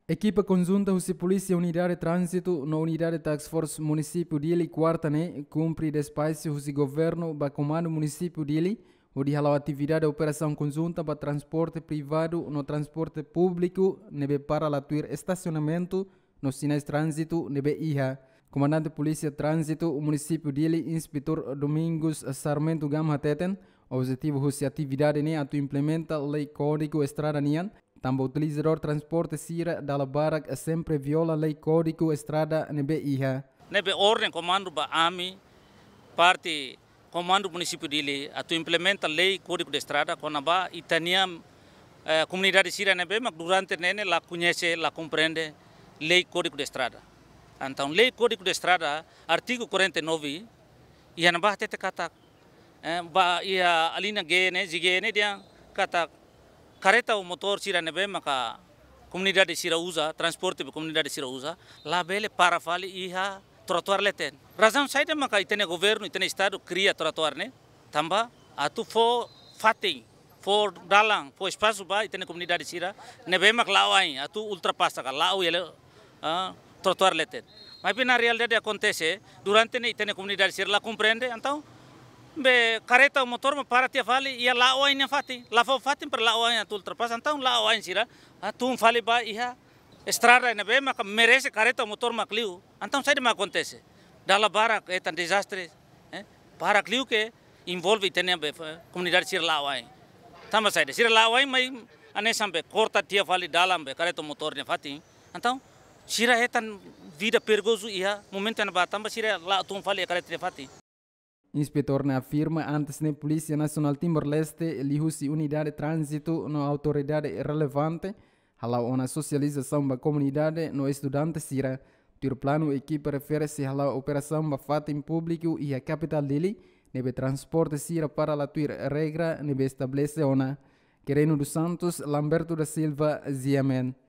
Equipa conjunta da Polícia Unidade de Trânsito na Unidade de Task Force Município Dili Quartane cumpre despacho do governo para comando município Dili onde a atividade de operação conjunta para transporte privado no transporte público nebe para atuar estacionamento nos sinais de trânsito nebe iha. Comandante de Polícia de Trânsito o município Dili, Inspetor Domingos Sarmento Gama Teten, o objetivo da atividade é atu implementa lei código estrada nian. Também utilizador transporte sira da barak sempre viola lei código estrada nebe iha. Nebe ordem comando ba AMI, parte comando município dele, atu implementa lei código de estrada, quando ba itania comunidade sira nebe, mas durante nene la conhece, la compreende lei código de estrada. Então lei código de estrada, artigo 49, ia na ba tete kata, ba ia alina gene, zigene dia kata careta o motor sira nebe maka comunidade sira usa transporte comunidade sira usa lá bele para fali iha trotuar leten razão saída maka itene governo itene estado cria trotuar né tamba atu fo fating for dalang for espaço ba itene comunidade sira nebe mak lawain atu ultrapassa ka lau ele trotuar leten mas na realidade acontece durante ne itene comunidade sira la compreende então be careta o motor ma para tia fali ia la oain na fati la fo fati per la oain atul terpas então la oain sira atum fali ba iha estrada na be ma merece careta o motor ma cliu então sai de ma acontece dala bara é tan desastre para cliu que envolve tenia be comunidade sira la oain tama sai de sira la oain mai ane sambe corta tia fali dalam be careta o motor na fati então sira é tan vida perigoso iha momento na ba tamba sira la atum fali careta na fati. Inspetor afirma antes na Polícia Nacional Timor-Leste lihusi unidade de trânsito na autoridade relevante, halau uma socialização da comunidade no estudante sira. Tiro plano equipe refere-se à operação da fato público e a capital dele, nebe transporte sira para a tuir regra nebe estabelece ona. Quereno dos Santos, Lamberto da Silva, Ziamen.